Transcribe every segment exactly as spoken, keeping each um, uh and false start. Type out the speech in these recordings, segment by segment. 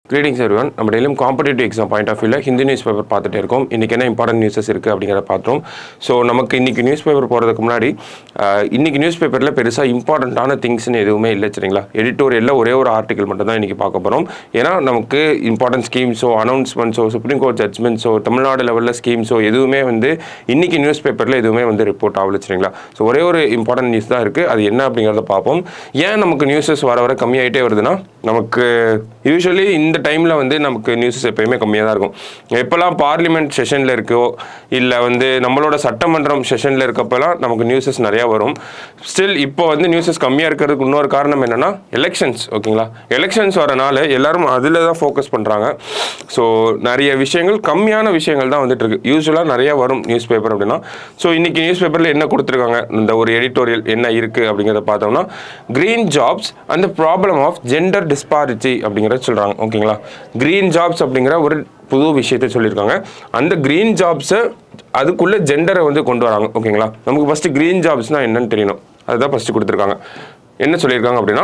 Greetings everyone. நம்ம டெய்லியும் competitive exam point of வியூல ஹிந்தி நியூஸ் பேப்பர் பார்த்துட்டே இருக்கோம். இன்னைக்கு என்ன இம்பார்ட்டன்ட் நியூஸஸ் இருக்குது அப்படிங்கிறத பார்த்தோம். ஸோ நமக்கு இன்னைக்கு நியூஸ் பேப்பர் போகிறதுக்கு முன்னாடி இன்னைக்கு நியூஸ் பேப்பரில் பெருசாக இம்பார்ட்டண்ட்டான திங்ஸ்னு எதுவுமே இல்லை சரிங்களா. எடிட்டோரியலில் ஒரே ஒரு ஆர்டிகல் மட்டும் தான் இன்றைக்கி பார்க்க போகிறோம். ஏன்னா நமக்கு இம்பார்ட்டன்ட் ஸ்கீம்ஸோ அனௌன்ஸ்மெண்ட்ஸோ சுப்ரீம் கோர்ட் ஜட்மெண்ட்ஸோ தமிழ்நாடு லெவலில் ஸ்கீம்ஸோ எதுவுமே வந்து இன்னைக்கு நியூஸ் பேப்பரில் எதுவுமே வந்து ரிப்போர்ட் ஆகல சரிங்களா. ஸோ ஒரே ஒரு இம்பார்ட்டன்ட் நியூஸ் தான் இருக்குது. அது என்ன அப்படிங்கிறத பார்ப்போம். ஏன் நமக்கு நியூஸஸ் வர வர கம்மியாகிட்டே வருதுன்னா, நமக்கு யூஸ்வலி இந்த டைமில் வந்து நமக்கு நியூஸஸ் எப்பயுமே கம்மியாக தான் இருக்கும். எப்போல்லாம் பார்லிமெண்ட் செஷனில் இருக்கோ இல்லை வந்து நம்மளோட சட்டமன்றம் செஷனில் இருக்கப்பெல்லாம் நமக்கு நியூஸஸ் நிறையா வரும். ஸ்டில் இப்போ வந்து நியூஸஸ் கம்மியாக இருக்கிறதுக்கு இன்னொரு காரணம் என்னென்னா எலெக்ஷன்ஸ். ஓகேங்களா, எலெக்ஷன்ஸ் வரனால எல்லாரும் அதில் தான் ஃபோக்கஸ் பண்ணுறாங்க. ஸோ நிறைய விஷயங்கள் கம்மியான விஷயங்கள் தான் வந்துட்டு இருக்கு. யூஸ்வலாக நிறையா வரும் நியூஸ் பேப்பர் அப்படின்னா. ஸோ இன்றைக்கி நியூஸ் பேப்பரில் என்ன கொடுத்துருக்காங்க, இந்த ஒரு எடிட்டோரியல் என்ன இருக்குது அப்படிங்கிறத பார்த்தோம்னா, green jobs and the problem of gender disparity அப்படிங்கிறத சொல்கிறாங்க. ஓகேங்களா, கிரீன் ஜாப்ஸ் அப்படிங்கிற ஒரு புது விஷயத்தை சொல்லியிருக்காங்க. அந்த கிரீன் ஜாப்ஸை அதுக்குள்ளே ஜெண்டரை வந்து கொண்டு வராங்க. ஓகேங்களா, நமக்கு ஃபஸ்ட்டு கிரீன் ஜாப்ஸ்னால் என்னன்னு தெரியணும். அதுதான் ஃபஸ்ட்டு கொடுத்துருக்காங்க. என்ன சொல்லியிருக்காங்க அப்படின்னா,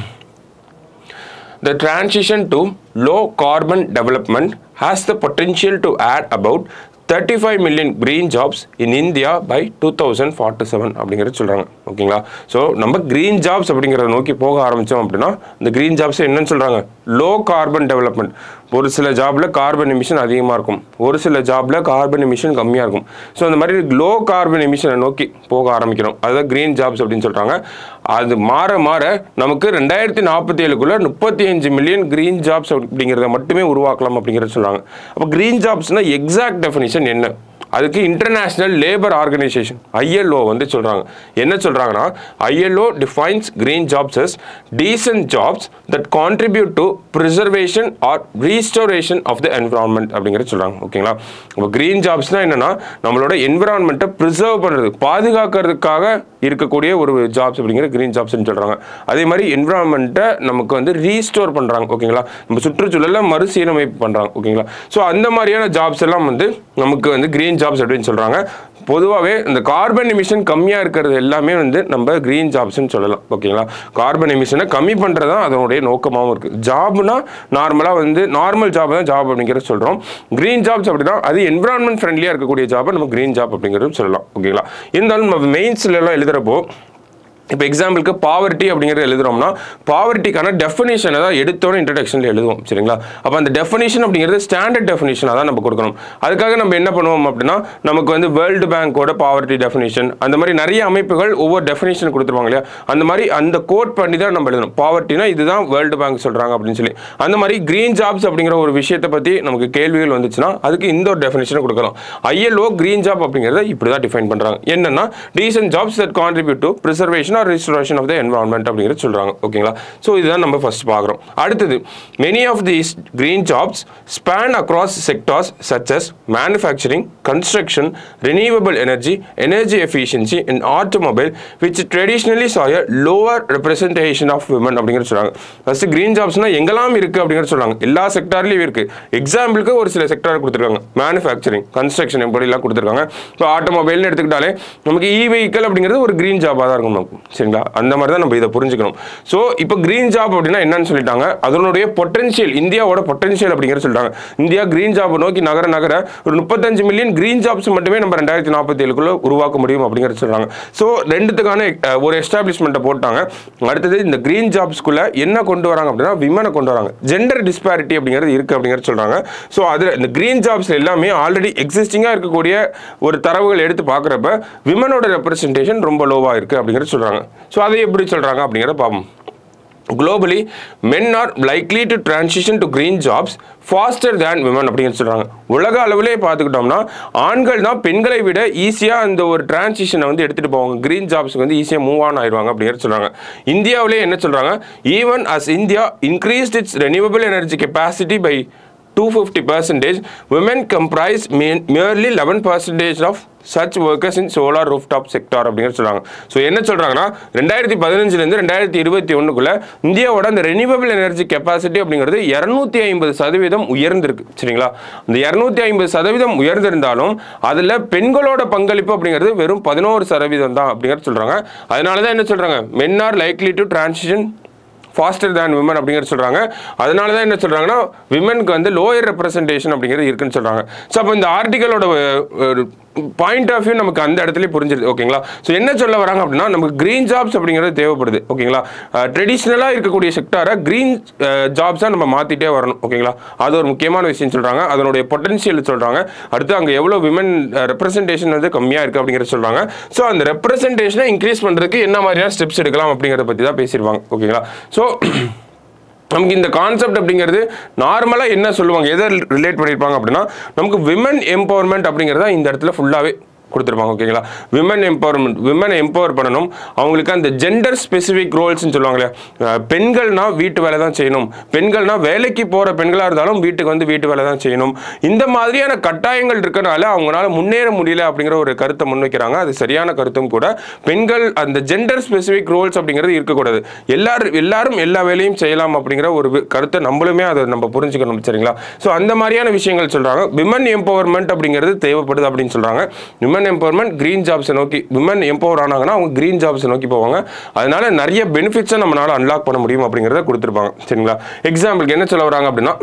the transition to low carbon development has the potential to add about thirty-five million green jobs in India by two thousand forty-seven அப்படிங்கிறது சொல்கிறாங்க. ஓகேங்களா, ஸோ நம்ம க்ரீன் ஜாப்ஸ் அப்படிங்கிறத நோக்கி போக ஆரம்பித்தோம் அப்படின்னா, இந்த க்ரீன் ஜாப்ஸ் என்னன்னு சொல்கிறாங்க, லோ கார்பன் டெவலப்மெண்ட். ஒரு சில ஜாபில் கார்பன் எமிஷன் அதிகமாக இருக்கும், ஒரு சில ஜாபில் கார்பன் எமிஷன் கம்மியாக இருக்கும். ஸோ அந்த மாதிரி லோ கார்பன் எமிஷனை நோக்கி போக ஆரம்பிக்கிறோம். அதுதான் க்ரீன் ஜாப்ஸ் அப்படின்னு சொல்கிறாங்க. அது மாற மாற நமக்கு ரெண்டாயிரத்தி நாற்பத்தி ஏழுக்குள்ளே முப்பத்தி அஞ்சு மில்லியன் க்ரீன் ஜாப்ஸ் அப்படிங்கிறத மட்டுமே உருவாக்கலாம் அப்படிங்கிறத சொல்கிறாங்க. அப்போ க்ரீன் ஜாப்ஸ்னால் எக்ஸாக்ட் டெஃபினிஷன் என்ன, அதுக்கு இன்டர்நேஷ்னல் லேபர் ஆர்கனைசேஷன் ஐஎல்ஓ வந்து சொல்கிறாங்க. என்ன சொல்கிறாங்கன்னா, ILO defines green jobs as decent jobs that contribute to preservation or restoration of the environment அப்படிங்கிறத சொல்கிறாங்க. ஓகேங்களா, இப்போ க்ரீன் ஜாப்ஸ்னால் என்னென்னா, நம்மளோட என்விரான்மெண்ட்டை ப்ரிசர்வ் பண்ணுறது, பாதுகாக்கிறதுக்காக இருக்கக்கூடிய ஒரு ஜாப்ஸ் அப்படிங்கிற க்ரீன் ஜாப்ஸ்ன்னு சொல்கிறாங்க. அதே மாதிரி என்விரான்மெண்ட்டை நமக்கு வந்து ரீஸ்டோர் பண்ணுறாங்க. ஓகேங்களா, நம்ம சுற்றுச்சூழலை மறுசீரமைப்பு பண்ணுறாங்க. ஓகேங்களா, ஸோ அந்த மாதிரியான ஜாப்ஸ் எல்லாம் வந்து நமக்கு வந்து க்ரீன் ஜாப்ஸ் அப்படின்னு சொல்கிறாங்க. பொதுவாகவே இந்த கார்பன் எமிஷன் கம்மியாக இருக்கிறது எல்லாமே வந்து நம்ம க்ரீன் ஜாப்ஸ்ன்னு சொல்லலாம். ஓகேங்களா, கார்பன் எமிஷனை கம்மி பண்ணுறது தான் அதனுடைய நோக்கமாகவும் இருக்குது. ஜாப்னா நார்மலாக வந்து நார்மல் ஜாப் தான் ஜாப் அப்படிங்கிறத சொல்கிறோம். க்ரீன் ஜாப்ஸ் அப்படின்னா அது என்விரான்மெண்ட் ஃப்ரெண்ட்லியாக இருக்கக்கூடிய ஜாப்பை நம்ம க்ரீன் ஜாப் அப்படிங்கிறது சொல்லலாம். ஓகேங்களா, இருந்தாலும் நம்ம மெயின்ஸ்ல எல்லாம் எழுதுறப்போ, இப்போ எக்ஸாம்பிளுக்கு பாவர்ட்டி அப்படிங்கிறது எழுதுறோம்னா, பாவர்ட்டிக்கான டெஃபினேஷனை தான் எடுத்தோட இன்ட்ரடக்ஷனில் எழுதுவோம் சரிங்களா. அப்போ அந்த டெஃபினேஷன் அப்படிங்கிறது ஸ்டாண்டர்ட் டெஃபினேஷனாக தான் நம்ம கொடுக்கணும். அதுக்காக நம்ம என்ன பண்ணுவோம் அப்படின்னா, நமக்கு வந்து வேர்ல்டு பேங்கோட பாவர்ட்டி டெஃபினேஷன் அந்த மாதிரி நிறைய அமைப்புகள் ஒவ்வொரு டெஃபினேஷன் கொடுத்துருவாங்க இல்லையா. அந்த மாதிரி அந்த கோட் பண்ணி தான் நம்ம எழுதணும். பாவர்ட்டினா இதுதான் வேர்ல்டு பேங்க் சொல்கிறாங்க அப்படின்னு சொல்லி. அந்த மாதிரி க்ரீன் ஜாப்ஸ் அப்படிங்கிற ஒரு விஷயத்தை பற்றி நமக்கு கேள்விகள் வந்துச்சுன்னா அதுக்கு இந்த ஒரு டெஃபினேஷனை கொடுக்கலாம். ஐஎல்ஓ க்ரீன் ஜாப் அப்படிங்கிறத இப்படி தான் டிஃபைன் பண்ணுறாங்க. என்னன்னா, decent jobs that contribute to preservation restoration of the environment அப்படிங்கிறது சொல்றாங்க. ஓகேங்களா, சோ இதுதான் நம்ம ஃபர்ஸ்ட் பார்க்குறோம். அடுத்தது, many of these green jobs span across sectors such as manufacturing, construction, renewable energy, energy efficiency and automobile which traditionally saw a lower representation of women அப்படிங்கிறது சொல்றாங்க. First green ஜாப்ஸ்னா எங்கெல்லாம் இருக்கு அப்படிங்கிறது சொல்றாங்க. எல்லா செக்டார்லயும் இருக்கு. எக்ஸாம்பிளுக்கு ஒரு சில செக்டார் கொடுத்துருக்காங்க. மேனுஃபேக்சரிங், கன்ஸ்ட்ரக்ஷன் எப்படி எல்லாம் கொடுத்துருக்காங்க. இப்போ ஆட்டோமொபைல்னு எடுத்துக்கிட்டாலே நமக்கு இ வெஹிக்கல் அப்படிங்கிறது ஒரு கிரீன் ஜாபாக தான் இருக்கும் நமக்கு சரிங்களா. அந்த மாதிரி தான் நம்ம இதை புரிஞ்சுக்கணும். ஸோ இப்போ கிரீன் ஜாப் அப்படின்னா என்னன்னு சொல்லிட்டாங்க, அதனுடைய பொட்டன்ஷியல், இந்தியாவோட பொட்டன்ஷியல் அப்படிங்கிறது சொல்லிட்டாங்க. இந்தியா கிரீன் ஜாப் நோக்கி நகர நகர ஒரு முப்பத்தஞ்சு மில்லியன் கிரீன் ஜாப்ஸ் மட்டுமே நம்ம ரெண்டாயிரத்தி நாற்பத்தி ஏழுக்குள்ள உருவாக்க முடியும் அப்படிங்கிறது சொல்றாங்க. ஸோ ரெண்டுத்துக்கான ஒரு எஸ்டாப்ளிஷ்மெண்ட்டை போட்டாங்க. அடுத்தது, இந்த கிரீன் ஜாப்ஸ்குள்ள என்ன கொண்டு வராங்க அப்படின்னா, விமனை கொண்டு வராங்க. ஜெண்டர் டிஸ்பாரிட்டி அப்படிங்கிறது இருக்கு அப்படிங்கிறது சொல்றாங்க. ஸோ அதில் இந்த கிரீன் ஜாப்ஸ் எல்லாமே ஆல்ரெடி எக்ஸிஸ்டிங்காக இருக்கக்கூடிய ஒரு தரவுகள் எடுத்து பார்க்குறப்ப விமனோட ரெப்ரஸன்டேஷன் ரொம்ப லோவாக இருக்கு அப்படிங்கிறது சொல்றாங்க. ஸோ அதை எப்படி சொல்றாங்க அப்படிங்கிறத பார்ப்போம். Globally, men are likely to transition to green jobs faster than women அப்படிங்கிறது சொல்றாங்க. உலக அளவிலே பார்த்துக்கிட்டோம்னா ஆண்கள் தான் பெண்களை விட ஈஸியாக அந்த ஒரு டிரான்சிஷனை வந்து எடுத்துகிட்டு போவாங்க. கிரீன் ஜாப்ஸ்க்கு வந்து ஈஸியாக மூவ் ஆன் ஆயிடுவாங்க அப்படிங்கிறது சொல்கிறாங்க. இந்தியாவிலே என்ன சொல்கிறாங்க, even as India increased its renewable energy capacity by two hundred fifty percent, women comprise merely eleven percent of such workers in solar rooftop sector அப்படிங்கிறது சொல்றாங்க. ஸோ என்ன சொல்றாங்கன்னா, ரெண்டாயிரத்தி பதினஞ்சுலேருந்து ரெண்டாயிரத்தி இருபத்தி ஒன்றுக்குள்ள இந்தியாவோட அந்த ரெனியூவபிள் எனர்ஜி கெப்பாசிட்டி அப்படிங்கிறது இரநூத்தி ஐம்பது சதவீதம் உயர்ந்திருக்கு சரிங்களா. அந்த இரநூத்தி ஐம்பது சதவீதம் உயர்ந்திருந்தாலும் அதில் பெண்களோட பங்களிப்பு அப்படிங்கிறது வெறும் பதினோரு சதவீதம் தான் அப்படிங்கிறது சொல்றாங்க. அதனால தான் என்ன சொல்றாங்க, men are likely to transition faster than women அப்படிங்கிறது சொல்கிறாங்க. அதனால தான் என்ன சொல்கிறாங்கன்னா விமனுக்கு வந்து லோயர் ரெப்ரசன்டேஷன் அப்படிங்கிறது இருக்குன்னு சொல்கிறாங்க. ஸோ அப்போ இந்த ஆர்டிக்கலோட பாயிண்ட் ஆஃப் வியூ நமக்கு அந்த இடத்துல புரிஞ்சிருது. ஓகேங்களா. ஸோ என்ன சொல்ல வராங்க அப்படின்னா நமக்கு கிரீன் ஜாப்ஸ் அப்படிங்கிறது தேவைப்படுது. ஓகேங்களா. ட்ரெடிஷ்னலாக இருக்கக்கூடிய செக்டாரை கிரீன் ஜாப்ஸாக நம்ம மாற்றிட்டே வரணும். ஓகேங்களா. அது ஒரு முக்கியமான விஷயம் சொல்கிறாங்க. அதனுடைய பொட்டன்ஷியல் சொல்கிறாங்க. அடுத்து அங்கே எவ்வளோ விமன் ரெப்ரசன்டேஷன் வந்து கம்மியாக இருக்குது அப்படிங்கிறத சொல்கிறாங்க. ஸோ அந்த ரெப்ரசன்டேஷனை இன்க்ரீஸ் பண்ணுறதுக்கு என்ன மாதிரியான ஸ்டெப்ஸ் எடுக்கலாம் அப்படிங்கிறத பற்றி தான் பேசிடுவாங்க. ஓகேங்களா. ஸோ நமக்கு இந்த கான்செப்ட் அப்படிங்கிறது நார்மலாக என்ன சொல்லுவாங்க, எதை ரிலேட் பண்ணியிருப்பாங்க அப்படின்னா நமக்கு விமன் எம்பவர்மெண்ட் அப்படிங்கிறத இந்த இடத்துல ஃபுல்லாகவே கொடுத்துருப்பாங்க. ஓகேங்களா. விமன் எம்பவர்மெண்ட், விமனை எம்பவர் பண்ணணும். அவங்களுக்கு அந்த ஜெண்டர் ஸ்பெசிஃபிக் ரோல்ஸ்ன்னு சொல்லுவாங்களே, பெண்கள்னா வீட்டு வேலை தான் செய்யணும், பெண்கள்னா வேலைக்கு போகிற பெண்களாக இருந்தாலும் வீட்டுக்கு வந்து வீட்டு வேலை தான் செய்யணும். இந்த மாதிரியான கட்டாயங்கள் இருக்கிறனால அவங்களால முன்னேற முடியல அப்படிங்கிற ஒரு கருத்தை முன்வைக்கிறாங்க. அது சரியான கருத்தும் கூட. பெண்கள் அந்த ஜெண்டர் ஸ்பெசிஃபிக் ரோல்ஸ் அப்படிங்கிறது இருக்கக்கூடாது, எல்லாரும் எல்லாரும் எல்லா வேலையும் செய்யலாம் அப்படிங்கிற ஒரு கருத்தை நம்மளுமே அதை நம்ம புரிஞ்சுக்கணும். சரிங்களா. ஸோ அந்த மாதிரியான விஷயங்கள் சொல்கிறாங்க. விமன் எம்பவர்மெண்ட் அப்படிங்கிறது தேவைப்படுது அப்படின்னு சொல்கிறாங்க. விமன் எம்பவர்மெண்ட் கிரீன் ஜாப்ஸை நோக்கி, விமன் எம்பவர் ஆனாங்கன்னா அவங்க கிரீன் ஜாப்ஸை நோக்கி போவாங்க. அதனால நிறைய பெனிஃபிட்ஸை நம்மளால அன்லாக் பண்ண முடியும் அப்படிங்கிறத கொடுத்துருப்பாங்க. சரிங்களா. எக்ஸாம்பிளுக்கு என்ன சொல்ல வராங்க அப்படின்னா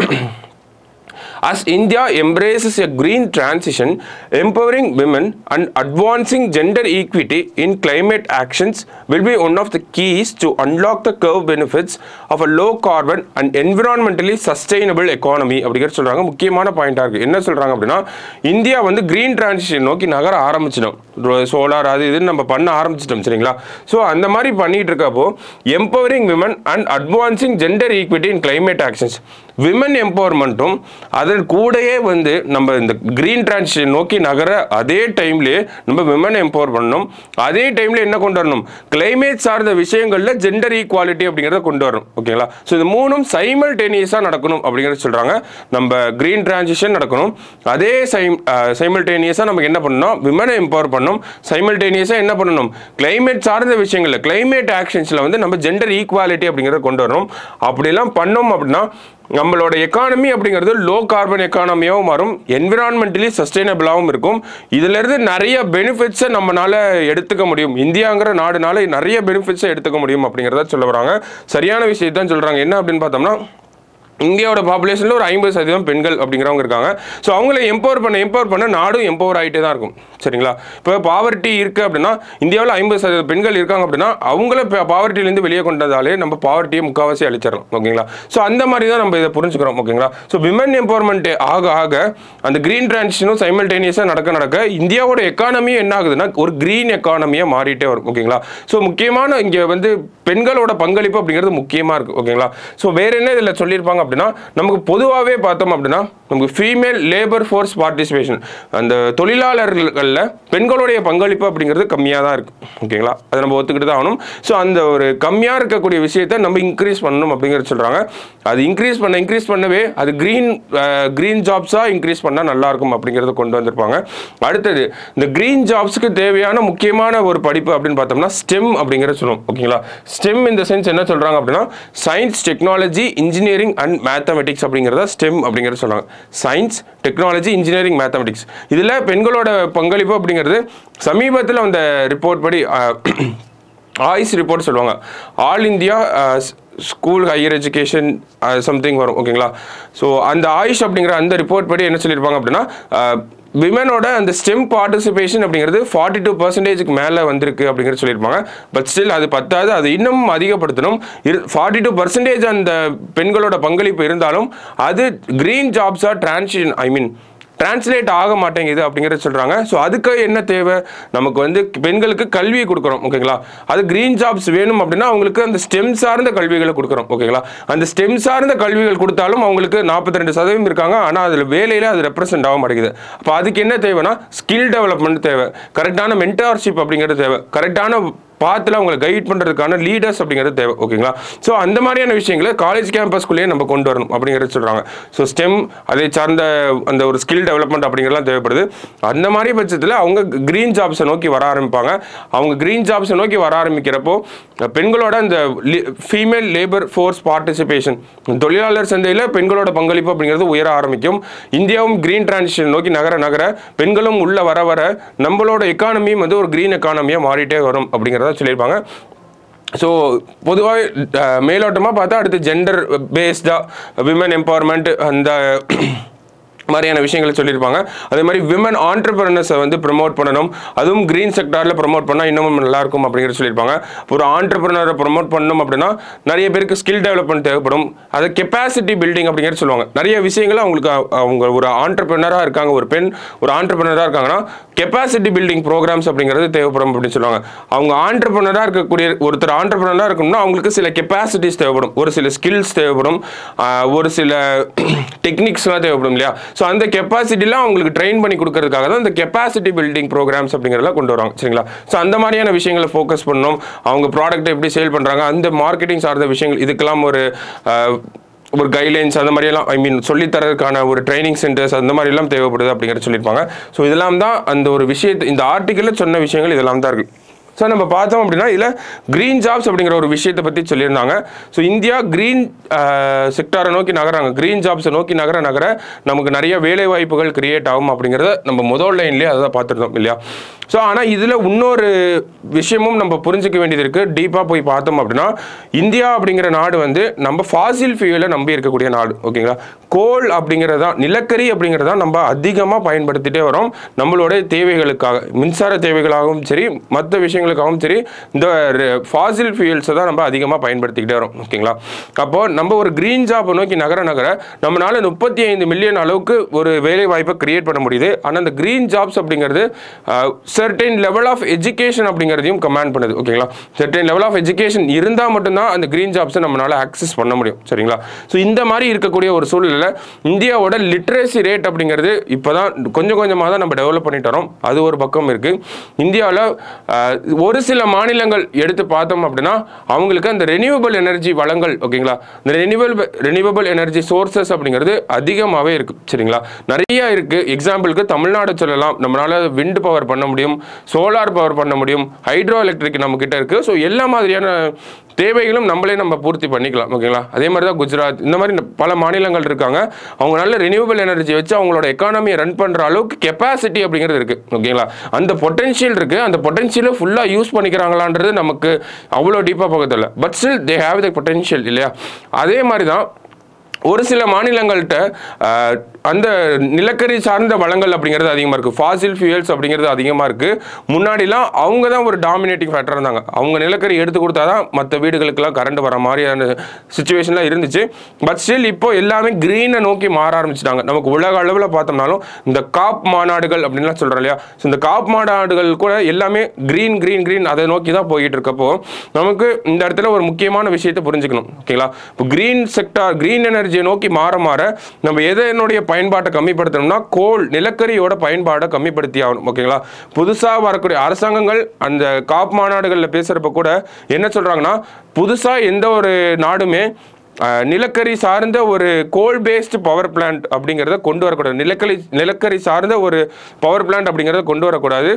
as India embraces a green transition, empowering women and advancing gender equity in climate actions will be one of the keys to unlock the curve benefits of a low carbon and environmentally sustainable economy அப்படிங்கிற சொல்றாங்க. முக்கியமான பாயிண்டா இருக்கு. என்ன சொல்றாங்க அப்படின்னா India வந்து green transition நோக்கி நகர ஆரம்பிச்சிடும். சோலார் அது இதுன்னு நம்ம பண்ண ஆரம்பிச்சிட்டோம். சரிங்களா. ஸோ அந்த மாதிரி பண்ணிட்டு இருக்கப்போ empowering women and advancing gender equity in climate actions, women எம்பவர்மெண்ட்டும் அதன் கூடயே வந்து நம்ம இந்த கிரீன் டிரான்சிஷன் நோக்கி நகர அதே டைம்லேயே நம்ம விமன் எம்பவர் பண்ணணும். அதே டைம்ல என்ன கொண்டு வரணும், கிளைமேட் சார்ந்த விஷயங்கள்ல ஜெண்டர் ஈக்குவாலிட்டி அப்படிங்கிறத கொண்டு வரணும். ஓகேங்களா. ஸோ இது மூணும் சைமல்டேனியஸாக நடக்கணும் அப்படிங்கிறத சொல்றாங்க. நம்ம கிரீன் டிரான்சிஷன் நடக்கணும், அதே சைம் சைமல்டேனியஸாக நமக்கு என்ன பண்ணணும், விமனை எம்பவர் பண்ணணும். சைமல்டேனியஸாக என்ன பண்ணணும், கிளைமேட் சார்ந்த விஷயங்கள்ல கிளைமேட் ஆக்ஷன்ஸ்ல வந்து நம்ம ஜெண்டர் ஈக்குவாலிட்டி அப்படிங்கிறத கொண்டு வரணும். அப்படிலாம் பண்ணோம் அப்படின்னா நம்மளோட எக்கானமி அப்படிங்கிறது லோ கார்பன் எக்கானமியாகவும் மாறும், என்விரான்மெண்டலி சஸ்டைனபிளாகவும் இருக்கும். இதுல இருந்து நிறைய பெனிஃபிட்ஸை நம்மளால எடுத்துக்க முடியும். இந்தியாங்கிற நாடுனால நிறைய பெனிஃபிட்ஸை எடுத்துக்க முடியும் அப்படிங்கிறத சொல்ல வராங்க. சரியான விஷயத்தான் சொல்றாங்க. என்ன அப்படின்னு பார்த்தோம்னா இந்தியாவோட பாப்புலேஷனில் ஒரு ஐம்பது சதவீதம் பெண்கள் அப்படிங்கிறவங்க இருக்காங்க. ஸோ அவங்கள எம்பவர் பண்ண எம்பவர் பண்ண நாடும் எம்பவர் ஆகிட்டே தான் இருக்கும். சரிங்களா. இப்போ பாவர்ட்டி இருக்குது அப்படின்னா இந்தியாவில் ஐம்பது சதவீதம் பெண்கள் இருக்காங்க அப்படின்னா அவங்கள பாவர்ட்டிலேருந்து வெளியே கொண்டதாலே நம்ம பாவர்ட்டியை முக்கால்வாசி அழிச்சிடலாம். ஓகேங்களா. ஸோ அந்த மாதிரி தான் நம்ம இதை புரிஞ்சுக்கிறோம். ஓகேங்களா. ஸோ விமன் எம்பவர்மெண்ட் ஆக ஆக அந்த கிரீன் டிரான்சிஷனும் சைமல்டேனியஸாக நடக்க நடக்க இந்தியாவோட எக்கானமியும் என்ன ஆகுதுன்னா ஒரு கிரீன் எக்கானமியாக மாறிட்டே வரும். ஓகேங்களா. ஸோ முக்கியமான இங்கே வந்து பெண்களோட பங்களிப்பு அப்படிங்கிறது முக்கியமாக இருக்குது. ஓகேங்களா. ஸோ வேற என்ன இதில் சொல்லியிருப்பாங்க அப்படின்னா நமக்கு பொதுவாகவே பார்த்தோம் அப்படின்னா நமக்கு ஃபீமேல் லேபர் ஃபோர்ஸ் பார்ட்டிசிபேஷன், அந்த தொழிலாளர்கள்ல பெண்களுடைய பங்களிப்பு அப்படிங்கிறது கம்மியாக தான் இருக்கு. ஓகேங்களா. அதை நம்ம ஒத்துக்கிட்டு தான் ஆகணும். ஸோ அந்த ஒரு கம்மியாக இருக்கக்கூடிய விஷயத்தை நம்ம இன்க்ரீஸ் பண்ணணும் அப்படிங்கிறது சொல்றாங்க. அது இன்க்ரீஸ் பண்ண இன்க்ரீஸ் பண்ணவே அது கிரீன் கிரீன் ஜாப்ஸாக இன்க்ரீஸ் பண்ணால் நல்லா இருக்கும் அப்படிங்கிறத கொண்டு வந்திருப்பாங்க. அடுத்தது இந்த கிரீன் ஜாப்ஸ்க்கு தேவையான முக்கியமான ஒரு படிப்பு அப்படின்னு பார்த்தோம்னா ஸ்டெம் அப்படிங்கிறத சொல்லுவோம். ஓகேங்களா. ஸ்டெம் இந்த சென்ஸ் என்ன சொல்றாங்க அப்படின்னா science, technology, engineering and mathematics அப்படிங்கிறத ஸ்டெம் அப்படிங்கிறத சொல்றாங்க. Science, technology, engineering, mathematics. இதில் பெண்களோட பங்களிப்பு அப்படிங்கிறது சமீபத்தில் அந்த ரிப்போர்ட் படி ஆய்ஸ் ரிப்போர்ட் சொல்லுவாங்க, all India school higher education something வரும். ஓகேங்களா. ஸோ அந்த ஆயுஷ் அப்படிங்கிற அந்த ரிப்போர்ட் படி என்ன சொல்லியிருப்பாங்க அப்படின்னா விமனோட அந்த ஸ்டெம் பார்ட்டிசிபேஷன் அப்படிங்கிறது ஃபார்ட்டி டூ பர்சன்டேஜுக்கு மேலே வந்திருக்கு அப்படிங்கிறது சொல்லியிருப்பாங்க. பட் ஸ்டில் அது பத்தாது, அது இன்னும் அதிகப்படுத்தணும். ஃபார்ட்டி டூ பர்சன்டேஜ் அந்த பெண்களோட பங்களிப்பு இருந்தாலும் அது கிரீன் ஜாப்ஸாக டிரான்சிஷன் ஐ மீன் டிரான்ஸ்லேட் ஆக மாட்டேங்குது அப்படிங்கிறத சொல்கிறாங்க. ஸோ அதுக்கு என்ன தேவை, நமக்கு வந்து பெண்களுக்கு கல்வியை கொடுக்குறோம். ஓகேங்களா. அது கிரீன் ஜாப்ஸ் வேணும் அப்படின்னா அவங்களுக்கு அந்த ஸ்டெம் சார்ந்த கல்விகளை கொடுக்குறோம். ஓகேங்களா. அந்த ஸ்டெம் சார்ந்த கல்விகள் கொடுத்தாலும் அவங்களுக்கு நாற்பத்தி ரெண்டு சதவீதம் இருக்காங்க, ஆனால் அதில் வேலையில் அது ரெப்ரசென்ட் ஆக மாட்டேங்குது. அப்போ அதுக்கு என்ன தேவைன்னா ஸ்கில் டெவலப்மெண்ட் தேவை, கரெக்டான மென்டார்ஷிப் அப்படிங்கிறது தேவை, கரெக்டான பாத்தில் அவங்களை கைட் பண்ணுறதுக்கான லீடர்ஸ் அப்படிங்கிறது தேவை. ஓகேங்களா. ஸோ அந்த மாதிரியான விஷயங்களை காலேஜ் கேம்பஸ்குள்ளேயே நம்ம கொண்டு வரணும் அப்படிங்கிறது சொல்கிறாங்க. ஸோ ஸ்டெம் அதை சார்ந்த அந்த ஒரு ஸ்கில் டெவலப்மெண்ட் அப்படிங்கிறதுலாம் தேவைப்படுது. அந்த மாதிரி பட்சத்தில் அவங்க கிரீன் ஜாப்ஸை நோக்கி வர ஆரம்பிப்பாங்க. அவங்க கிரீன் ஜாப்ஸை நோக்கி வர ஆரம்பிக்கிறப்போ பெண்களோட அந்த ஃபீமேல் லேபர் ஃபோர்ஸ் பார்ட்டிசிபேஷன், தொழிலாளர் சந்தையில் பெண்களோட பங்களிப்பு அப்படிங்கிறது உயர ஆரம்பிக்கும். இந்தியாவும் கிரீன் டிரான்சிஷன் நோக்கி நகர நகர பெண்களும் உள்ள வர வர நம்மளோட எக்கானமியும் வந்து ஒரு கிரீன் எக்கானமியாக மாறிட்டே வரும் அப்படிங்கிறத சொல்லியிருப்பாங்க. ஸோ பொதுவாக மேலோட்டமாக பார்த்தா அடுத்து ஜெண்டர் பேஸ்டாக விமன் எம்பவர்மெண்ட் அந்த மாதிரியான விஷயங்களை சொல்லியிருப்பாங்க. அதே மாதிரி விமன் ஆண்டர்பிரினர்ஸை வந்து ப்ரமோட் பண்ணணும், அதுவும் க்ரீன் செக்டாரில் ப்ரமோட் பண்ணால் இன்னமும் நல்லாயிருக்கும் அப்படிங்கிறது சொல்லியிருப்பாங்க. ஒரு ஆண்டர்பிரினரை ப்ரமோட் பண்ணணும் அப்படின்னா நிறைய பேருக்கு ஸ்கில் டெவலப்மெண்ட் தேவைப்படும், அதை கெப்பாசிட்டி பில்டிங் அப்படிங்கிறது சொல்லுவாங்க. நிறைய விஷயங்கள் அவங்களுக்கு அவங்க ஒரு ஆண்டர்பிரினராக இருக்காங்க, ஒரு பெண் ஒரு ஆண்டர்பிரினராக இருக்காங்கன்னா கெப்பாசிட்டி பில்டிங் ப்ரோக்ராம்ஸ் அப்படிங்கிறது தேவைப்படும் அப்படின்னு சொல்லுவாங்க. அவங்க ஆண்டர்பிரினராக இருக்கக்கூடிய ஒருத்தர் ஆண்டர்பிரினராக இருக்கணும்னா அவங்களுக்கு சில கெப்பாசிட்டிஸ் தேவைப்படும், ஒரு சில ஸ்கில்ஸ் தேவைப்படும், ஒரு சில டெக்னிக்ஸ்லாம் தேவைப்படும் இல்லையா. ஸோ அந்த கெப்பாசிட்டிலாம் அவங்களுக்கு ட்ரெயின் பண்ணி கொடுக்கறதுக்காக தான் இந்த கெப்பாசிட்டி பில்டிங் ப்ரோக்ராம்ஸ் அப்படிங்கிறதெல்லாம் கொண்டு வராங்க சரிங்களா. ஸோ அந்த மாதிரியான விஷயங்களை ஃபோக்கஸ் பண்ணணும். அவங்க ப்ராடக்ட்டை எப்படி சேல் பண்ணுறாங்க, அந்த மார்க்கெட்டிங் சார்ந்த விஷயங்கள், இதுக்கெல்லாம் ஒரு ஒரு கைட்லைன்ஸ் அந்த மாதிரியெல்லாம் ஐ மீன் சொல்லித்தரதுக்கான ஒரு ட்ரைனிங் சென்டர்ஸ் அந்த மாதிரிலாம் தேவைப்படுது அப்படிங்கிற சொல்லியிருப்பாங்க. ஸோ இதெல்லாம் தான் அந்த ஒரு விஷயத்தை இந்த ஆர்டிக்கலில் சொன்ன விஷயங்கள் இதெல்லாம் தான் இருக்குது. ஸோ நம்ம பார்த்தோம் அப்படின்னா இதில் க்ரீன் ஜாப்ஸ் அப்படிங்கிற ஒரு விஷயத்தை பற்றி சொல்லியிருந்தாங்க. ஸோ இந்தியா க்ரீன் செக்டாரை நோக்கி நகராங்க, க்ரீன் ஜாப்ஸை நோக்கி நகர நகர நமக்கு நிறைய வேலை வாய்ப்புகள் கிரியேட் ஆகும் அப்படிங்கிறத நம்ம முதல் லைன்லேயே அதை தான் பார்த்துருந்தோம் இல்லையா. ஸோ ஆனால் இதில் இன்னொரு விஷயமும் நம்ம புரிஞ்சிக்க வேண்டியது இருக்குது. டீப்பாக போய் பார்த்தோம் அப்படின்னா இந்தியா அப்படிங்கிற நாடு வந்து நம்ம ஃபாசில் ஃபியூலை நம்பி இருக்கக்கூடிய நாடு ஓகேங்களா. கோல் அப்படிங்கிறதா நிலக்கரி அப்படிங்கிறதா நம்ம அதிகமாக பயன்படுத்திகிட்டே வரோம் நம்மளோட தேவைகளுக்காக, மின்சார தேவைகளாகவும் சரி மற்ற விஷயங்களுக்காகவும் சரி இந்த ஃபாசில் ஃபியூல்ஸை தான் நம்ம அதிகமாக பயன்படுத்திக்கிட்டே வரோம் ஓகேங்களா. அப்போது நம்ம ஒரு க்ரீன் ஜாப்பை நோக்கி நகர நகர நம்மளால் முப்பத்தி ஐந்து மில்லியன் அளவுக்கு ஒரு வேலை வாய்ப்பை கிரியேட் பண்ண முடியுது. ஆனால் அந்த க்ரீன் ஜாப்ஸ் அப்படிங்கிறது certain level of education அப்படிங்கிறதையும் கமாண்ட் பண்ணுது ஓகேங்களா. certain level of education இருந்தால் மட்டும்தான் அந்த க்ரீன் ஜாப்ஸை நம்மளால் ஆக்சஸ் பண்ண முடியும் சரிங்களா. ஸோ இந்த மாதிரி இருக்கக்கூடிய ஒரு சூழ்நிலையில் இந்தியாவோட லிட்ரேசி ரேட் அப்படிங்கிறது இப்போ தான் கொஞ்சம் கொஞ்சமாக தான் நம்ம டெவலப் பண்ணிட்டு வரோம். அது ஒரு பக்கம் இருக்குது. இந்தியாவில் ஒரு சில மாநிலங்கள் எடுத்து பார்த்தோம் அப்படின்னா அவங்களுக்கு அந்த ரெனியூவபிள் எனர்ஜி வளங்கள் ஓகேங்களா, இந்த ரெனியூவபிள் ரெனியூவபிள் எனர்ஜி சோர்சஸ் அப்படிங்கிறது அதிகமாகவே இருக்குது சரிங்களா. நிறைய இருக்குது. எக்ஸாம்பிளுக்கு தமிழ்நாடு சொல்லலாம், நம்மளால் விண்ட் பவர் பண்ண முடியும், சோலார் பவர் பண்ண முடியும், ஹைட்ரோ எலக்ட்ரிக் நம்ம கிட்ட இருக்குது. ஸோ எல்லா மாதிரியான தேவைகளும் நம்மளே நம்ம பூர்த்தி பண்ணிக்கலாம் ஓகேங்களா. அதே மாதிரி தான் குஜராத், இந்த மாதிரி பல மாநிலங்கள் இருக்காங்க. அவங்க நல்ல ரெனியூவபிள் எனர்ஜி வச்சு அவங்களோட எக்கானமியை ரன் பண்ணுற அளவுக்கு கெப்பாசிட்டி அப்படிங்கிறது இருக்குது ஓகேங்களா. அந்த பொட்டன்ஷியல் இருக்குது. அந்த பொட்டன்ஷியலை ஃபுல்லாக யூஸ் பண்ணிக்கிறாங்களான்றது நமக்கு அவ்வளோ டீப்பாக போகதில்லை. But still they have the potential இல்லையா. அதே மாதிரி தான் ஒரு சில மாநிலங்கள்கிட்ட அந்த நிலக்கரி சார்ந்த வளங்கள் அப்படிங்கிறது அதிகமாக இருக்குது, ஃபாசில் ஃபியூயல்ஸ் அப்படிங்கிறது அதிகமாக இருக்குது. முன்னாடிலாம் அவங்க தான் ஒரு டாமினேட்டிங் ஃபேக்டர் இருந்தாங்க. அவங்க நிலக்கரி எடுத்து கொடுத்தா தான் மற்ற வீடுகளுக்கெல்லாம் கரண்ட் வர மாதிரியான சுச்சுவேஷன்லாம் இருந்துச்சு. பட் ஸ்டில் இப்போ எல்லாமே க்ரீனை நோக்கி மாற ஆரம்பிச்சிட்டாங்க. நமக்கு உலக அளவில் பார்த்தோம்னாலும் இந்த காப் மாநாடுகள் அப்படின்லாம் சொல்கிறோம் இல்லையா. ஸோ இந்த காப் மாநாடுகள் கூட எல்லாமே க்ரீன் க்ரீன் க்ரீன் அதை நோக்கி தான் போயிட்டு இருக்கப்போ நமக்கு இந்த இடத்துல ஒரு முக்கியமான விஷயத்தை புரிஞ்சுக்கணும் ஓகேங்களா. இப்போ க்ரீன் செக்டார் க்ரீன் எனர்ஜியை நோக்கி மாற மாற நம்ம எதனுடைய பயன்பாட்டை கம்மிப்படுத்தணும்னா கோல் நிலக்கரியோட பயன்பாடை கம்மிப்படுத்தி ஆகணும் ஓகேங்களா. புதுசாக வரக்கூடிய அரசாங்கங்கள் அந்த காப் மாநாடுகளில் பேசுகிறப்ப கூட என்ன சொல்கிறாங்கன்னா, புதுசாக எந்த ஒரு நாடுமே நிலக்கரி சார்ந்த ஒரு கோல் பேஸ்டு பவர் பிளான்ட் அப்படிங்கிறத கொண்டு வரக்கூடாது, நிலக்கரி நிலக்கரி சார்ந்த ஒரு பவர் பிளான்ட் அப்படிங்கிறத கொண்டு வரக்கூடாது.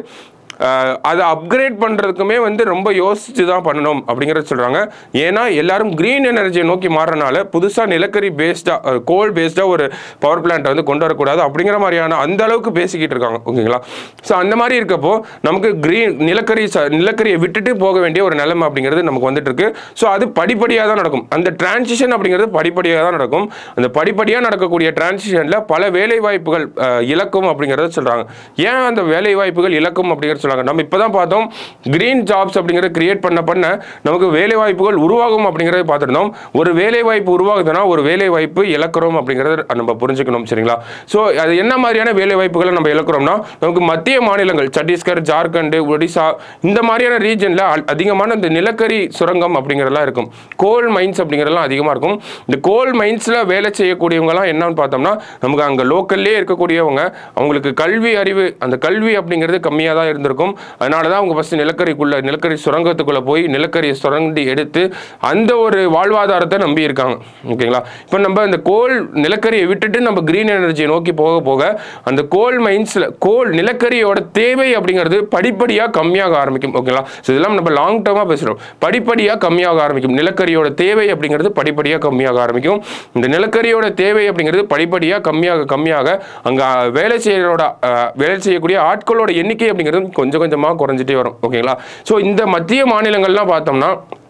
அதை அப்கிரேட் பண்ணுறதுக்குமே வந்து ரொம்ப யோசித்து தான் பண்ணணும் அப்படிங்கிறத சொல்கிறாங்க. ஏன்னா எல்லாரும் க்ரீன் எனர்ஜியை நோக்கி மாறனால புதுசாக நிலக்கரி பேஸ்டாக கோல் பேஸ்டாக ஒரு பவர் பிளான்ட்டை வந்து கொண்டு வரக்கூடாது அப்படிங்கிற மாதிரியான அந்த அளவுக்கு பேசிக்கிட்டு இருக்காங்க ஓகேங்களா. ஸோ அந்த மாதிரி இருக்கப்போ நமக்கு க்ரீன் நிலக்கரி நிலக்கரியை விட்டுட்டு போக வேண்டிய ஒரு நிலைமை அப்படிங்கிறது நமக்கு வந்துட்டு இருக்கு. ஸோ அது படிப்படியாக தான் நடக்கும். அந்த டிரான்சிஷன் அப்படிங்கிறது படிப்படியாக தான் நடக்கும். அந்த படிப்படியாக நடக்கக்கூடிய டிரான்சிஷனில் பல வேலை வாய்ப்புகள் இழக்கும் அப்படிங்கிறத சொல்கிறாங்க. ஏன் அந்த வேலை வாய்ப்புகள் இழக்கும் அப்படிங்கிறத சொல்கிறாங்க. நம்ம இப்போ தான் பார்த்தோம் கிரீன் ஜாப்ஸ் அப்படிங்கிறத கிரியேட் பண்ண பண்ண நமக்கு வேலை வாய்ப்புகள் உருவாகும் அப்படிங்கிறத பார்த்துருந்தோம். ஒரு வேலை வாய்ப்பு உருவாகுதுன்னா ஒரு வேலை வாய்ப்பு இழக்கிறோம் அப்படிங்கிறத நம்ம புரிஞ்சுக்கணும் சரிங்களா. ஸோ அது என்ன மாதிரியான வேலை வாய்ப்புகளை நம்ம இழக்கிறோம்னா நமக்கு மத்திய மாநிலங்கள் சத்தீஸ்கர், ஜார்க்கண்ட், ஒடிசா இந்த மாதிரியான ரீஜனில் அதிகமான இந்த நிலக்கரி சுரங்கம் அப்படிங்கிறதெல்லாம் இருக்கும், கோல் மைன்ஸ் அப்படிங்கிறதெல்லாம் அதிகமாக இருக்கும். இந்த கோல் மைன்ஸில் வேலை செய்யக்கூடியவங்கலாம் என்னன்னு பார்த்தோம்னா நமக்கு அங்கே லோக்கல்லே இருக்கக்கூடியவங்க, அவங்களுக்கு கல்வி அறிவு அந்த கல்வி அப்படிங்கிறது கம்மியாக தான் இருந்திருக்கும். அதனால தான் அவங்க ஃபஸ்ட்டு நிலக்கரிக்குள்ள நிலக்கரி சுரங்கத்துக்குள்ளே போய் நிலக்கரியை சுரண்டி எடுத்து அந்த ஒரு வாழ்வாதாரத்தை நம்பி இருக்காங்க ஓகேங்களா. இப்போ நம்ம இந்த கோல் நிலக்கரியை விட்டுட்டு நம்ம கிரீன் எனர்ஜியை நோக்கி போக போக அந்த கோல் மைன்ஸில் கோல் நிலக்கரியோட தேவை அப்படிங்கிறது படிப்படியாக கம்மியாக ஆரம்பிக்கும் ஓகேங்களா. ஸோ இதெல்லாம் நம்ம லாங் டேர்மாக பேசுகிறோம். படிப்படியாக கம்மியாக ஆரம்பிக்கும், நிலக்கரியோட தேவை அப்படிங்கிறது படிப்படியாக கம்மியாக ஆரம்பிக்கும். இந்த நிலக்கரியோட தேவை அப்படிங்கிறது படிப்படியாக கம்மியாக கம்மியாக அங்கே வேலை செய்யறோட வேலை செய்யக்கூடிய ஆட்களோட எண்ணிக்கை அப்படிங்கிறது கொஞ்சம் கொஞ்சமாக குறைஞ்சிட்டே வரும் ஓகேங்களா. ஸோ இந்த மத்திய மாநிலங்கள்லாம் பார்த்தோம்னா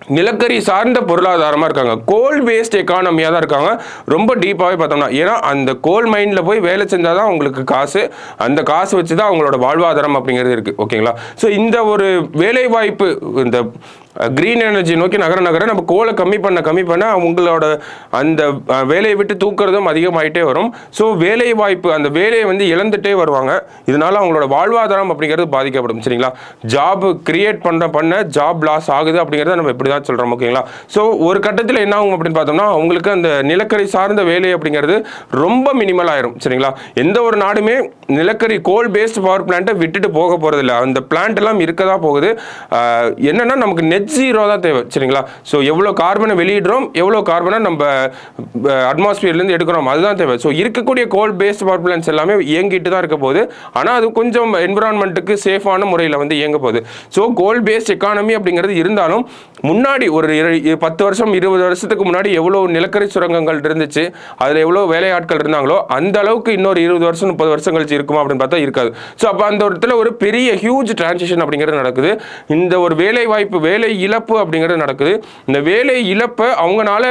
நிலக்கரி சார்ந்த பொருளாதாரமாக இருக்காங்க, கோல் பேஸ்ட் எக்கானமியாக தான் இருக்காங்க. ரொம்ப டீப்பாகவே பார்த்தோம்னா, ஏன்னா அந்த கோல் மைனில் போய் வேலை செஞ்சால் தான் அவங்களுக்கு காசு, அந்த காசு வச்சு தான் அவங்களோட வாழ்வாதாரம் அப்படிங்கிறது இருக்குது. ஓகேங்களா? ஸோ இந்த ஒரு வேலை வாய்ப்பு இந்த கிரீன் எனர்ஜி நோக்கி நகர நகர நம்ம கோலை கம்மி பண்ண கம்மி பண்ண அவங்களோட அந்த வேலையை விட்டு தூக்குறதும் அதிகமாகிட்டே வரும். ஸோ வேலை வாய்ப்பு அந்த வேலையை வந்து இழந்துட்டே வருவாங்க. இதனால அவங்களோட வாழ்வாதாரம் அப்படிங்கிறது பாதிக்கப்படும். சரிங்களா? ஜாப் கிரியேட் பண்ண பண்ண ஜாப் லாஸ் ஆகுது அப்படிங்கிறத நம்ம இப்படி தான் சொல்கிறோம். ஓகேங்களா? ஸோ ஒரு கட்டத்தில் என்ன ஆகும் அப்படின்னு பார்த்தோம்னா, அவங்களுக்கு அந்த நிலக்கரி சார்ந்த வேலை அப்படிங்கிறது ரொம்ப மினிமல் ஆயிரும். சரிங்களா? எந்த ஒரு நாடுமே நிலக்கரி கோல் பேஸ்ட் பவர் பிளான்ட்டை விட்டுட்டு போக போகிறதில்ல. அந்த பிளான்ட் எல்லாம் இருக்க தான் போகுது. என்னன்னா நமக்கு நெட் ஜீரோ தான் தேவை. சரிங்களா? ஸோ எவ்வளோ கார்பனை வெளியிடுறோம், எவ்வளோ கார்பனை நம்ம அட்மாஸ்பியர்லேருந்து எடுக்கிறோம், அதுதான் தேவை. ஸோ இருக்கக்கூடிய கோல் பேஸ்ட் பவர் பிளான்ஸ் எல்லாமே இயங்கிட்டு தான் இருக்க போகுது. ஆனால் அது கொஞ்சம் என்விரான்மெண்ட்டுக்கு சேஃபான முறையில் வந்து இயங்க போகுது. ஸோ கோல் பேஸ்ட் எக்கானமி அப்படிங்கிறது இருந்தாலும் முன்னாடி ஒரு பத்து வருஷம் இருபது வருஷத்துக்கு முன்னாடி எவ்வளோ நிலக்கரி சுரங்கங்கள் இருந்துச்சு, அதில் எவ்வளோ வேலையாட்கள் இருந்தாங்களோ அந்த அளவுக்கு இன்னொரு இருபது வருஷம் முப்பது வருஷம் கழிச்சு இருக்குமா அப்படின்னு பார்த்தா இருக்காது. ஸோ அப்போ அந்த இடத்துல ஒரு பெரிய ஹியூஜ் டிரான்சிஷன் அப்படிங்கிறது நடக்குது. இந்த ஒரு வேலை வாய்ப்பு வேலை இழப்பு அப்படிங்கிறது நடக்குது. இந்த வேலை இழப்பை அவங்களால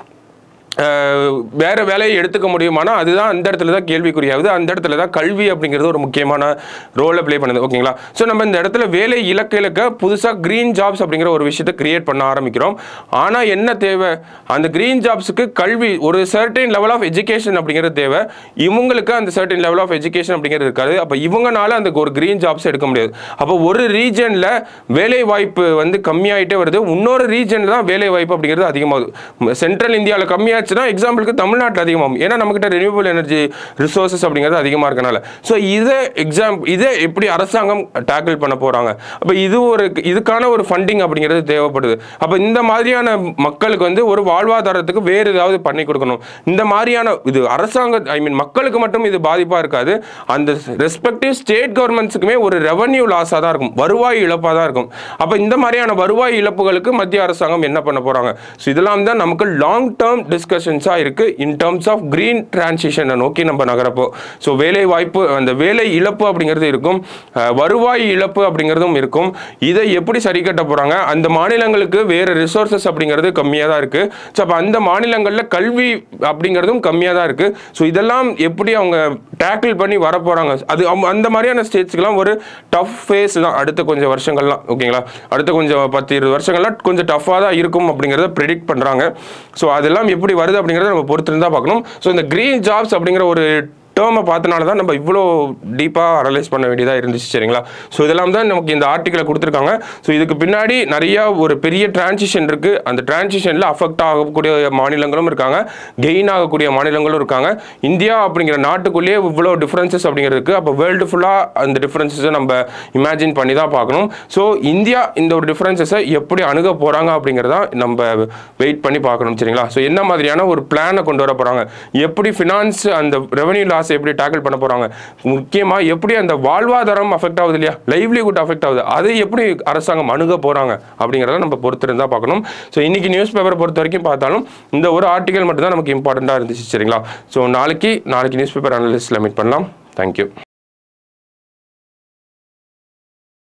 வேறு வேலையை எடுத்துக்க முடியுமானா அதுதான் அந்த இடத்துல தான் கேள்விக்குறியாகுது. அந்த இடத்துல தான் கல்வி அப்படிங்கிறது ஒரு முக்கியமான ரோலை ப்ளே பண்ணுது. ஓகேங்களா? ஸோ நம்ம இந்த இடத்துல வேலை இலக்க இலக்க புதுசாக க்ரீன் ஜாப்ஸ் அப்படிங்கிற ஒரு விஷயத்தை கிரியேட் பண்ண ஆரம்பிக்கிறோம். ஆனால் என்ன தேவை, அந்த க்ரீன் ஜாப்ஸுக்கு கல்வி, ஒரு சர்டைன் லெவல் ஆஃப் எஜுகேஷன் அப்படிங்கிறது தேவை. இவங்களுக்கு அந்த சர்டைன் லெவல் ஆஃப் எஜுகேஷன் அப்படிங்கிறது இருக்காது. அப்போ இவங்கனால அந்த ஒரு க்ரீன் ஜாப்ஸ் எடுக்க முடியாது. அப்போ ஒரு ரீஜனில் வேலை வாய்ப்பு வந்து கம்மியாகிட்டே வருது, இன்னொரு ரீஜனில் தான் வேலை வாய்ப்பு அப்படிங்கிறது அதிகமாகுது. சென்ட்ரல் இந்தியாவில் கம்மியாக எக்ஸாம்பிளுக்கு தமிழ்நாட்டில் அதிகமாகும். ஏன்னா நம்மகிட்ட ரெனியூவபிள் எனர்ஜி ரிசோர்சஸ் அப்படிங்கிறது அதிகமாக இருக்கனால. ஸோ இதை எக்ஸாம் இதை எப்படி அரசாங்கம் டேக்கிள் பண்ண போகிறாங்க? அப்போ இது ஒரு இதுக்கான ஒரு ஃபண்டிங் அப்படிங்கிறது தேவைப்படுது. அப்போ இந்த மாதிரியான மக்களுக்கு வந்து ஒரு வாழ்வாதாரத்துக்கு வேறு ஏதாவது பண்ணி கொடுக்கணும். இந்த மாதிரியான இது அரசாங்க ஐ மீன் மக்களுக்கு மட்டும் இது பாதிப்பாக இருக்காது, அந்த ரெஸ்பெக்டிவ் ஸ்டேட் கவர்மெண்ட்ஸுக்குமே ஒரு ரெவன்யூ லாஸாக தான் இருக்கும், வருவாய் இழப்பாக தான் இருக்கும். அப்போ இந்த மாதிரியான வருவாய் இழப்புகளுக்கு மத்திய அரசாங்கம் என்ன பண்ண போகிறாங்க? ஸோ இதெல்லாம் தான் நமக்கு லாங் டேர்ம் டிஸ்கஷன் இருக்கு இன் டர்ம்ஸ் ஆஃப் கிரீன் டிரான்சிஷனை நோக்கி நம்ம நகரப்போ. ஸோ வேலை வாய்ப்பு அந்த வேலை இழப்பு அப்படிங்கிறது இருக்கும், வருவாய் இழப்பு அப்படிங்கிறதும் இருக்கும். இதை எப்படி சரி கட்ட போறாங்க? அந்த மாநிலங்களுக்கு வேற ரிசோர்சஸ் அப்படிங்கிறது கம்மியாக தான் இருக்கு. ஸோ அப்போ அந்த மாநிலங்களில் கல்வி அப்படிங்கிறதும் கம்மியாக தான் இருக்கு. ஸோ இதெல்லாம் எப்படி அவங்க டேக்கிள் பண்ணி வர போறாங்க? அது அந்த மாதிரியான ஸ்டேட்ஸ்க்குலாம் ஒரு டஃப் ஃபேஸ் தான் அடுத்த கொஞ்சம் வருஷங்கள்லாம். ஓகேங்களா? அடுத்த கொஞ்சம் பத்து இருபது வருஷங்கள்லாம் கொஞ்சம் டஃப்பாக தான் இருக்கும் அப்படிங்கிறத ப்ரெடிக்ட் பண்ணுறாங்க. ஸோ அதெல்லாம் எப்படி வருது அப்படிங்கிறத நம்ம பொறுத்து இருந்தா பார்க்கணும். ஸோ இந்த கிரீன் ஜாப்ஸ் அப்படிங்கிற ஒரு டேர்மை பார்த்தனால தான் நம்ம இவ்வளோ டீப்பாக அனலைஸ் பண்ண வேண்டியதாக இருந்துச்சு. சரிங்களா? ஸோ இதெல்லாம் தான் நமக்கு இந்த ஆர்டிக்கலை கொடுத்துருக்காங்க. ஸோ இதுக்கு பின்னாடி நிறையா ஒரு பெரிய டிரான்சிஷன் இருக்குது. அந்த டிரான்சிஷனில் அஃபெக்ட் ஆகக்கூடிய மாநிலங்களும் இருக்காங்க, கெயின் ஆகக்கூடிய மாநிலங்களும் இருக்காங்க. இந்தியா அப்படிங்கிற நாட்டுக்குள்ளேயே இவ்வளோ டிஃப்ரென்சஸ் அப்படிங்கிறது இருக்குது. அப்போ வேர்ல்டு ஃபுல்லாக அந்த டிஃப்ரென்சஸை நம்ம இமேஜின் பண்ணி தான் பார்க்கணும். ஸோ இந்தியா இந்த ஒரு டிஃப்ரென்சஸை எப்படி அணுக போகிறாங்க அப்படிங்கிறத நம்ம வெயிட் பண்ணி பார்க்கணும். சரிங்களா? ஸோ என்ன மாதிரியான ஒரு பிளானை கொண்டு வர போகிறாங்க, எப்படி ஃபினான்ஸ் அந்த ரெவன்யூ லாஸ் எப்படி டேக்கிள் பண்ண போறாங்க, முக்கியமா எப்படி அந்த வாழ்வாதாரம் அஃபெக்ட் ஆகுது இல்லையா, லைவ்லிஹுட் அஃபெக்ட் ஆகுது, அதை எப்படி அரசாங்கம் அணுக போறாங்க அப்படிங்கிறத நம்ம பொறுத்து இருந்தா பார்க்கணும். ஸோ இன்னைக்கு நியூஸ் பேப்பரை பொறுத்த வரைக்கும் பார்த்தாலும் இந்த ஒரு ஆர்டிகல் மட்டும் தான் நமக்கு இம்பார்ட்டண்டா இருந்துச்சு. சரிங்களா? ஸோ நாளைக்கு நாளைக்கு நியூஸ் பேப்பர் அனலிஸ்ட்ல மீட் பண்ணலாம். தேங்க்யூ.